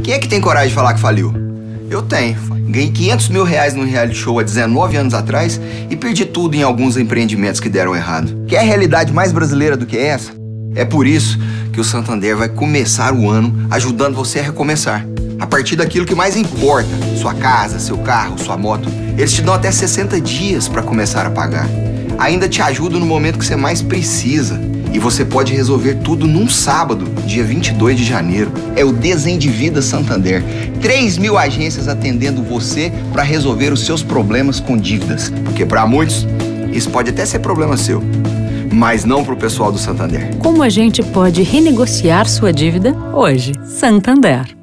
Quem é que tem coragem de falar que faliu? Eu tenho. Ganhei 500 mil reais num reality show há 19 anos atrás e perdi tudo em alguns empreendimentos que deram errado. Quer realidade mais brasileira do que essa? É por isso que o Santander vai começar o ano ajudando você a recomeçar. A partir daquilo que mais importa, sua casa, seu carro, sua moto. Eles te dão até 60 dias para começar a pagar. Ainda te ajudam no momento que você mais precisa. E você pode resolver tudo num sábado, dia 22 de janeiro. É o Desendividas Santander. 3.000 agências atendendo você para resolver os seus problemas com dívidas. Porque para muitos, isso pode até ser problema seu, mas não para o pessoal do Santander. Como a gente pode renegociar sua dívida hoje? Santander.